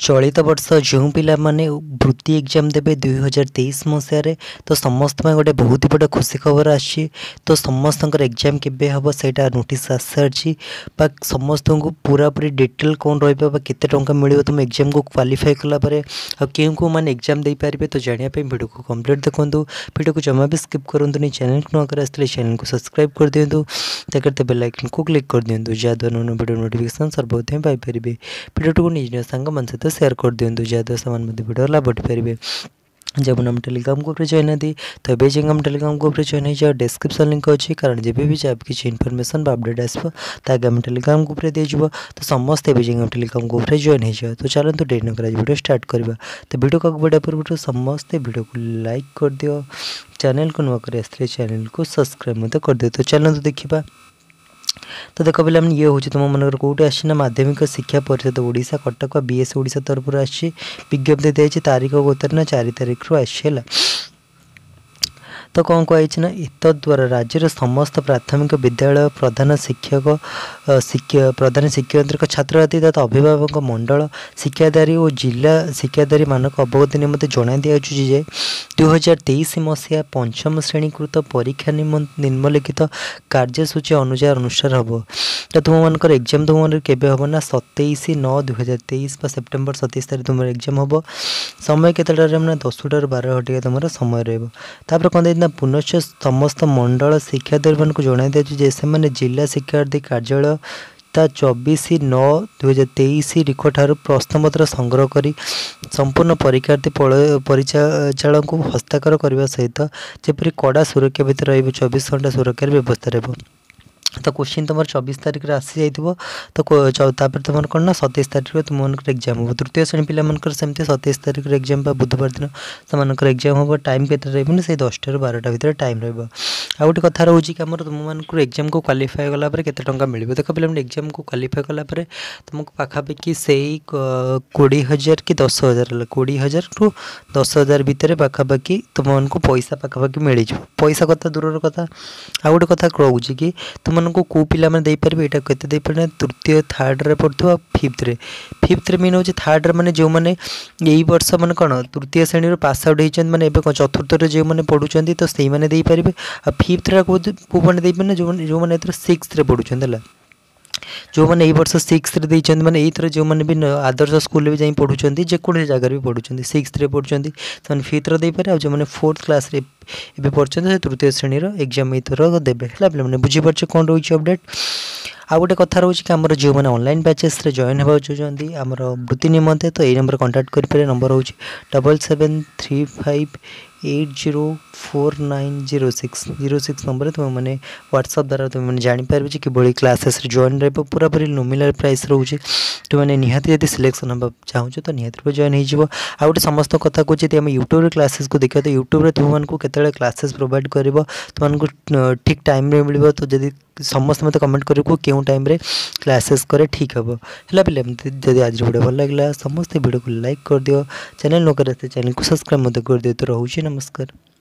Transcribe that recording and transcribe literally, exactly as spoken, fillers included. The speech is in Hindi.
चलित वर्ष जो पिला माने वृत्ति एग्जाम देवे दुई हजार तेईस मसीह तो समस्त गोटे बहुत ही बड़ा खुशी खबर आसी। तो समस्त एग्जाम केबे हम से नोटिस आस सारी समस्त को पूरा पूरी डिटेल कौन रते टंका मिले तुम एग्जाम को क्वालिफाई कलापर क्यों कौ मैंने एग्जाम दे पारे तो जानापी वीडियो को कंप्लीट देखो। वीडियो को जमा भी स्किप करूँ नहीं। चैनल को नकर आसते चैनल को सब्सक्राइब कर दिंतु करते बेल आइकन को क्लिक कर दिंतु जहाँद्वारा नून वीडियो नोटिफिकेशन सर्वप्रथम पाइपर। वीडियो को निज सांग मन सहित शेयर कर दिंतु जहाँद्वारा से वीडियो लाभ उठारे। जब हम टेलीग्राम ग्रुप में जॉइन थी तो ये हम टेलीग्राम ग्रुप में जॉइन हो डिस्क्रिप्शन लिंक अच्छी कारण जब भी जब किसी इनफॉरमेशन अपडेट आसो आम टेलीग्राम ग्रुप में दिज्व तो समस्त हम टेलीग्राम ग्रुप में जॉइन हो। तो चलते डेट न कर वीडियो स्टार्ट करवा। तो वीडियो को बढ़ा पूर्व समस्ते वीडियो को लाइक कर दियो। चैनल को नुआ कर आसते चैनल को सब्सक्राइब कर दियो। तो चलते देखा। तो देख पे ये हूँ तुम मन कौटे आना माध्यमिक शिक्षा परिषद ओडिशा कटक बीएस ओडिशा तरफ आसी विज्ञप्ति दी तारीख उतर चार तारीख रू आसी। तो कौन कही ना इत द्वारा राज्यर समस्त प्राथमिक विद्यालय प्रधान शिक्षक शिक्षा प्रधान शिक्षक छात्र छात्री तथा अभिभावक मंडल शिक्षादारी और जिला शिक्षादारी मानक अवगति निमंते जन दिजे दुई हजार तेईस मसीहा पंचम श्रेणीकृत परीक्षा निम्नलिखित कार्यसूची अनुसार अनुसार हम। तो तुम मनकर एग्जाम तुम मन केबे हम ना सतैश नौ दुई हजार तेईस सेप्टेम्बर सतैश तारीख तुम एग्जाम हम। समय केतटार ना दसटार बारह घटिका तुम समय रहा। कौन देना पुनश्च समस्त मंडल शिक्षादारी मान जन दिए से जिला शिक्षार्थी कार्यालय ता चौबीस नौ दुई हजार तेईस रिख ठार प्रश्नपत्र संग्रह कर संपूर्ण परीक्षार्थी परिचालन को हस्ताक्षर करने सहित जपरी कड़ा सुरक्षा भितर रही चौबीस घंटा सुरक्षार व्यवस्था रहा। तो क्वेश्चन तुम चौबीस तारीख में आसी जाइए तो तापर तुम कौन ना सतैश तारीख तुम मन एग्जाम हम। तृतीय श्रेणी पिला सेमती सतैश तारीख एग्जाम बुधवार दिन से एग्जाम हम। टाइम के रही दसटा बारटा भितर टाइम रहा। आ गए कथा रोचे कि आम तुम एग्जाम को क्वालिफाई कलापर केते टंका मिल। देख पे एग्जाम को क्वालिफाई कलापर तुमको पाखापाखि से कोड़े हजार कि दस हजार कोड़े हजार रु दस हजार भितर पाखापाखि तुमको पैसा पाखापाखि मिल जाए। पैसा कथा दूर कथा। आ गए कथा रोचे कि तुम को कौ पिला माने दे पारे यहाँ केते पारे तृतीय थर्ड रे पढ़ुवा फिफ्थ रे फिफ्थ रे मीन हो थर्ड मैंने जो मैंने यही वर्ष मैंने कौन तृतीय श्रेणी पास आउट होती मैंने चतुर्थ रे जो मैंने पढ़ुं तो से मैंने दे पारे। आ फिफ्थ रे कौ मैंने दे पारे जो जो मैंने सिक्स रे पढ़ुं है जो मैंने वर्ष सिक्स रे मैंने ये जो मैंने भी आदर्श स्कूल भी जाई पढ़ुं जेकोसी जगह भी पढ़ुं सिक्स रे पढ़ुं से फिफ्थ रे पारे। जो मैंने फोर्थ क्लास रे ए पढ़ते तृतीय श्रेणी एग्जाम ये देवे है पे बुझीपारे कौन रोचे अपडेट। आ गए कथा रोचे कि आम जो मैंने ऑनलाइन बैचेस रे जॉइन होगा चाहते आम वृत्ति निमंते तो ये नंबर कांटेक्ट करेंगे। नंबर हूँ double seven three five eight zero four nine zero six zero six number तुम मैंने व्हाट्सअप द्वारा तुम मैंने जापर कि बड़ी क्लासेस जॉइन रही पूरा पूरी नॉमिनल प्राइस रोचे। तुम मैंने निहाती यदि सिलेक्शन हाँ चाहूँ तो निहाती जॉइन हो। आ गए समस्त कथा कहे आम यूट्यूब क्लासेस को देखा तो यूट्यूब तुमको केतले क्लासेस प्रोवाइड कर तुमको ठीक टाइम रे मिल। तो जब समस्त मत कमेंट कर क्यों टाइम रे क्लासेस करे ठीक हम है पे जब आज वीडियो भल लगे समस्त वीडियो को लाइक कर दियो। चैनल न कर चैनल को सब्सक्राइब कर दियो। तो रोचे नमस्कार।